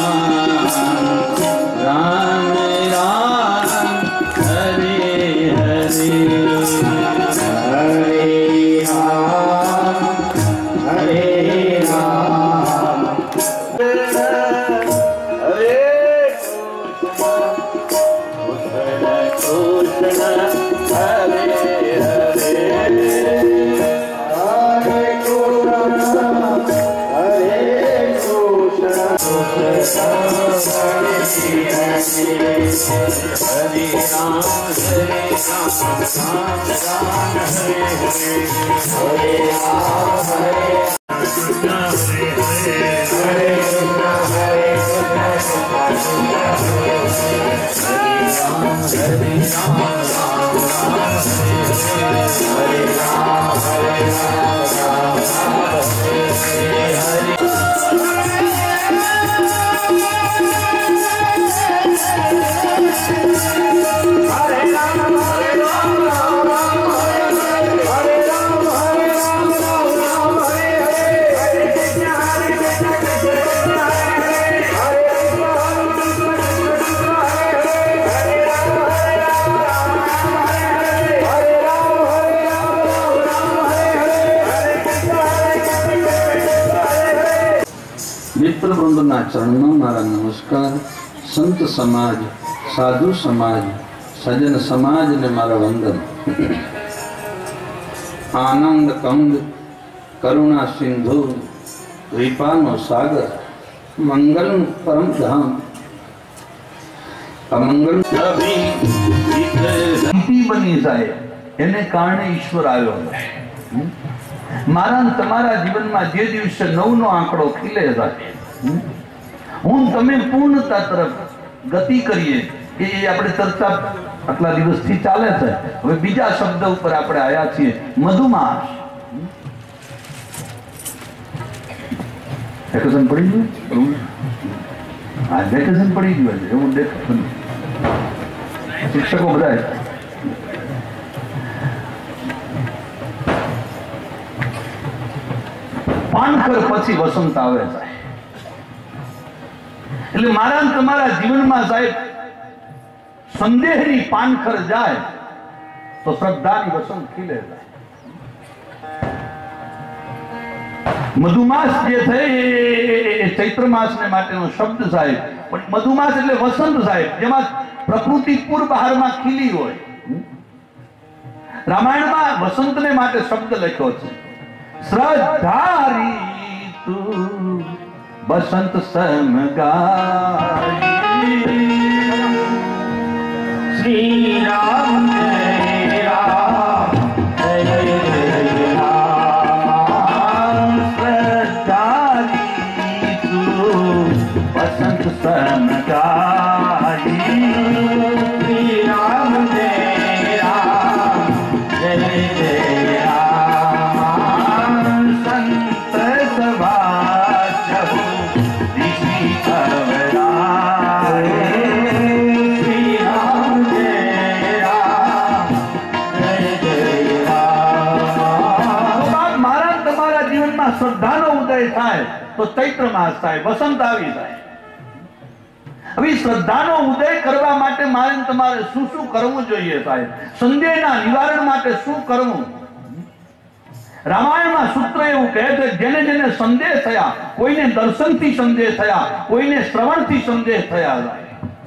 चरण में मारा नमस्कार। संत समाज, साधु समाज, सजन समाज ने मारा वंदन। आनंद कंद, करुणा सिंधु, कृपानो सागर, मंगल परम धाम, अमंगल अभी बनी जाए एने कारणे ईश्वर आयो। मारा तमारा जीवन में जे दिवसे नवनो आंकड़ो खिले जाए, હું તમે પૂર્ણતા તરફ ગતિ કરીએ કે એ આપણે ચર્ચા આટલા દિવસથી ચાલે છે। હવે બીજા શબ્દ ઉપર આપણે આયા છીએ, મધુમાસ। વેકેશન પડી ગયું, આ વેકેશન પડી ગયું છે એવું દેખાતું। શિક્ષકો બધા પાનખર પછી વસંત આવે છે। એટલે મારા તમારા જીવનમાં સાહેબ સંદેહની પાનખર જાય તો શ્રદ્ધાની વસંત ખીલે જાય। મધુમાસ જે છે એ ચૈત્ર માસને માટેનો શબ્દ સાહેબ, પણ મધુમાસ એટલે વસંત સાહેબ, જેમાં પ્રકૃતિ પૂર્વહારમાં ખીલી હોય। રામાયણમાં વસંતને માટે શબ્દ લખ્યો છે, શ્રદ્ધારી તું बसंत समगाई। श्री राम जय राम जय राम, श्रद्धारी तू बसंत समगाई। श्री राम जय राम जय राम, संत सभा श्रद्धानो उदय थाय तो चैत्र मास थाय, वसंत आवी जाय। अभी श्रद्धानो उदय करवा माटे मारे तमारे શું શું કરવું જોઈએ સાહેબ? સંદેહના નિવારણ માટે શું કરવું? રામાયણમાં સૂત્ર એવું કહે છે, જેને જેને સંદેહ થયા, કોઈને દર્શનથી સંદેહ થયા, કોઈને શ્રવણથી સંદેહ થયા જાય।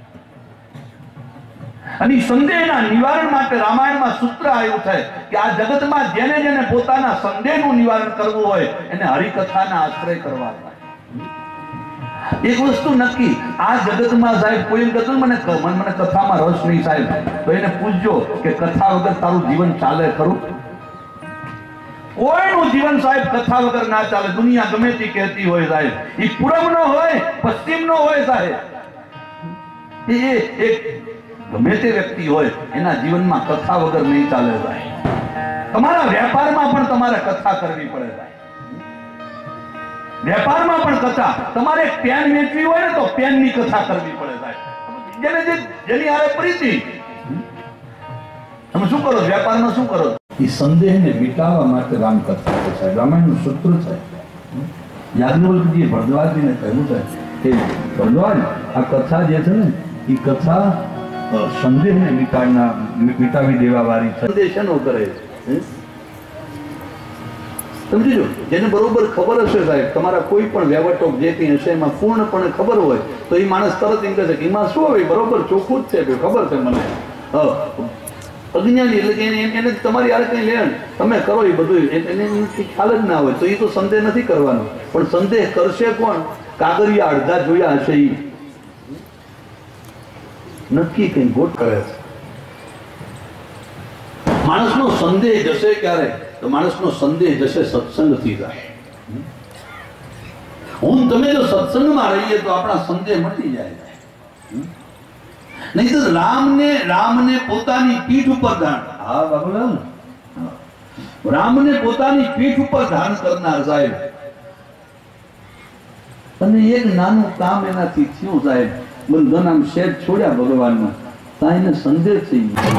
અને સંદેહના નિવારણ માટે રામાયણમાં સૂત્ર આવ્યું છે કે આ જગતમાં જેને જેને પોતાના સંદેહનું નિવારણ કરવું હોય એને હરિકથાના આશ્રય કરવા થાય। એક વસ્તુ નક્કી, આ જગતમાં સાહેબ કોઈ એમ કહેતું મને કથામાં રસ નહીં સાહેબ, તો એને પૂછજો કે કથા વગર તારું જીવન ચાલે ખરું? કોઈનું જીવન સાહેબ કથા વગર ના ચાલે। દુનિયા ગમે તે કહેતી હોય સાહેબ, એ પૂર્વનો હોય પશ્ચિમનો હોય સાહેબ, એ એક ગમે તે વ્યક્તિ હોય એના જીવનમાં કથા વગર નહીં ચાલે સાહેબ। તમારા વ્યાપારમાં પણ તમારે કથા કરવી પડે સાહેબ। व्यापाરમાં પણ કથા, તમારે પેન વેચવી હોય ને તો પેનની કથા કરવી પડે સાહેબ। જેને જેની હારે પ્રીતિ, તમે શું કરો વ્યાપારમાં, શું કરો? એ સંદેહને મિટાવવા માટે રામ કથા છે સાહેબ, રામાયણનું સૂત્ર છે। યાજ્ઞવલ્ક્યજીએ ભરદ્વાજજીને કહ્યું છે એ ભગવાન આ કથા જે છે ને એ કથા સંદેહને મિટાવી દેવા વાળી છે. સંદેહ શેનો કરે સમજી લો. જેને બરોબર ખબર હશે સાહેબ, તમારા કોઈ પણ વ્યવટોક જે કંઈ હશે એમાં પૂર્ણપણે ખબર હોય તો એ માણસ તરત એમ કહે છે કે એમાં શું હોય, બરોબર ચોખ્ખું જ છે, ખબર છે મને. અજ્ઞાની એટલે કે એને તમારી યાર કઈ લેણ તમે કરો એ બધું એને ખ્યાલ જ ના હોય તો એ તો સંદેહ નથી કરવાનો. પણ સંદેહ કરશે કોણ? કાગળિયા અડધા જોયા હશે એ નક્કી કઈ ગોટ કરે છે. માણસનો સંદેહ જશે ક્યારે? તો માણસનો સંદેહ જશે સત્સંગથી જાય. હું તમે જો સત્સંગમાં રહીએ તો આપણા સંદેહ મટી જાય. નહીં તો રામને પોતાની પીઠ ઉપર ધારણ, હા બાબુલાલ, રામને પોતાની પીઠ ઉપર ધારણ કરનાર સાહેબ, અને એક નાનું કામ એનાથી થયું સાહેબ, બંધન આમ શેર છોડ્યા ભગવાનના, ત્યાં એને સંદેહ થઈ ગયો.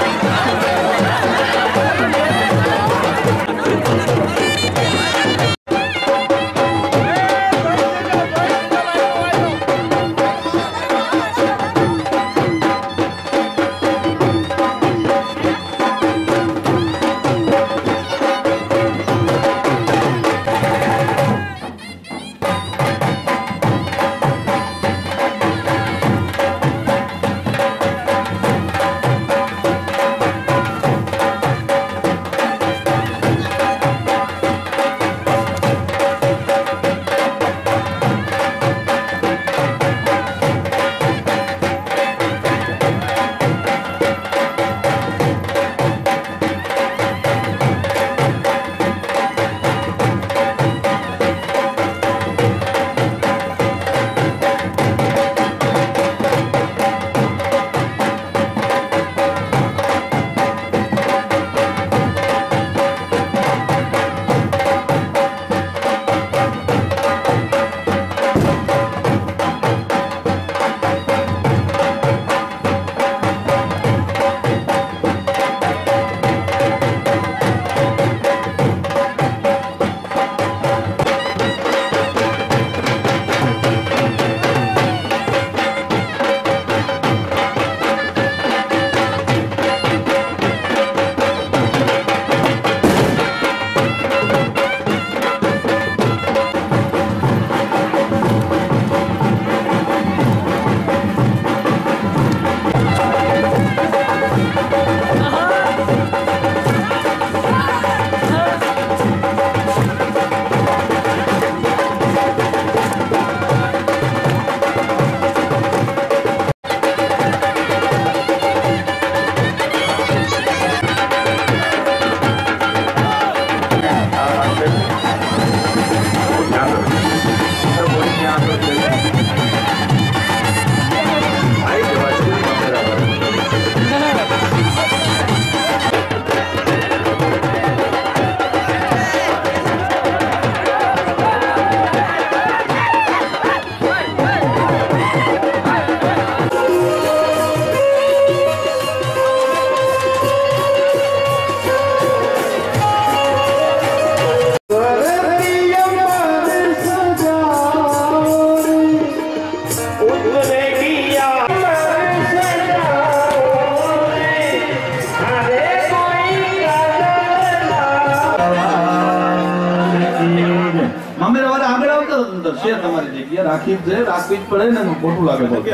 તમારી જગ્યા રાખી જ રાખવી જ પડે ને, ખોટું લાગે છે.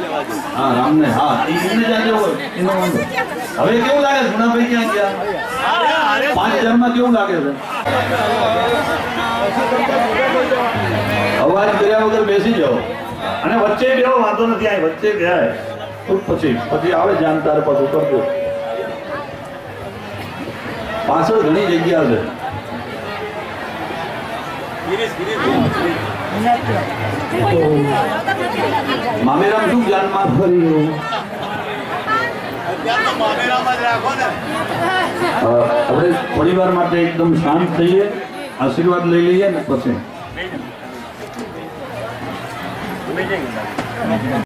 હા રામને, હા એને જાજે હોય એનો વાંધો. હવે કેવું લાગે ગુણાભાઈ ક્યાં ગયા? 5000 માં કેવું લાગે છે? અવાજ કર્યા વગર બેસી જાઓ અને વચ્ચે બેહો, વાંધો નથી. આ વચ્ચે બેહાય પછી આવે જાન તાર પાછું કરજો. પાછળ ઘણી જગ્યા છે. મામેરામ શું જાનમાં ફરી ગયું? આપણે થોડી વાર માટે એકદમ શાંત થઈએ, આશીર્વાદ લઈ લઈએ ને પછી